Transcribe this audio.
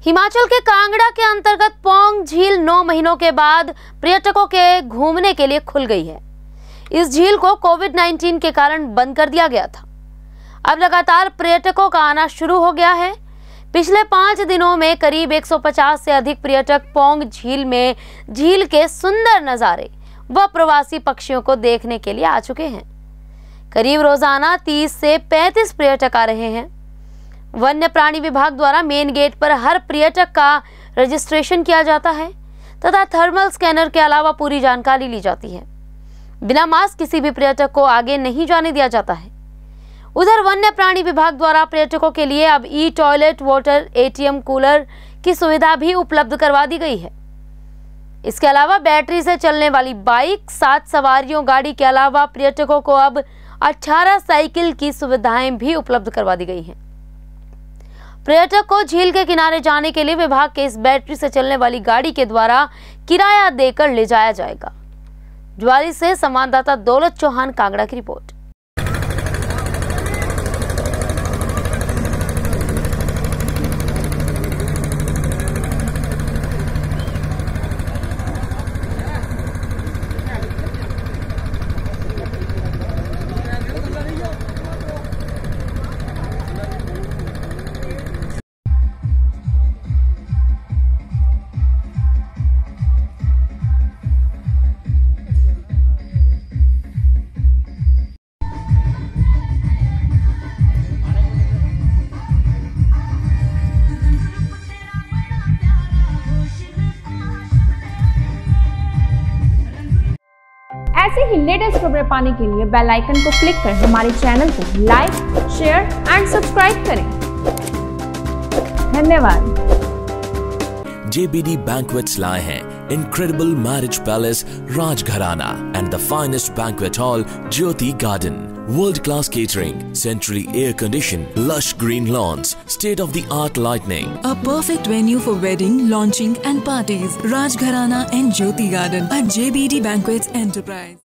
हिमाचल के कांगड़ा के अंतर्गत पौंग झील 9 महीनों के बाद पर्यटकों के घूमने के लिए खुल गई है। इस झील को कोविड-19 के कारण बंद कर दिया गया था। अब लगातार पर्यटकों का आना शुरू हो गया है। पिछले 5 दिनों में करीब 150 से अधिक पर्यटक पौंग झील में झील के सुंदर नज़ारे व प्रवासी पक्षियों को देखने के लिए आ चुके हैं। करीब रोजाना 30 से 35 पर्यटक आ रहे हैं। वन्य प्राणी विभाग द्वारा मेन गेट पर हर पर्यटक का रजिस्ट्रेशन किया जाता है तथा थर्मल स्कैनर के अलावा पूरी जानकारी ली जाती है। बिना मास्क किसी भी पर्यटक को आगे नहीं जाने दिया जाता है। उधर वन्य प्राणी विभाग द्वारा पर्यटकों के लिए अब e toilet, water, ATM, cooler की सुविधा भी उपलब्ध करवा दी गई है। इसके अलावा बैटरी से चलने वाली बाइक, 7 सवारियों गाड़ी के अलावा पर्यटकों को अब 18 साइकिल की सुविधाएं भी उपलब्ध करवा दी गई हैं। पर्यटक को झील के किनारे जाने के लिए विभाग के इस बैटरी से चलने वाली गाड़ी के द्वारा किराया देकर ले जाया जाएगा। ज्वाली से संवाददाता दौलत चौहान, कांगड़ा की रिपोर्ट। ऐसे ही लेटेस्ट खबरें पाने के लिए बेल आइकन को क्लिक कर हमारे चैनल को लाइक, शेयर एंड सब्सक्राइब करें। धन्यवाद। JBD Banquets लाए हैं incredible marriage palace Rajgharana and the finest banquet hall Jyoti Garden. World-class catering, centrally air-conditioned, lush green lawns, state-of-the-art lighting. A perfect venue for wedding, launching and parties. Rajgharana and Jyoti Garden at JBD Banquets Enterprise.